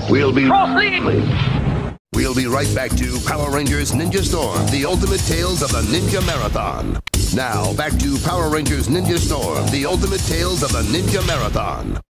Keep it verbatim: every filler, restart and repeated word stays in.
We'll be We'll be right back to Power Rangers Ninja Storm, the ultimate tales of the Ninja Marathon. Now, back to Power Rangers Ninja Storm, the ultimate tales of the Ninja Marathon.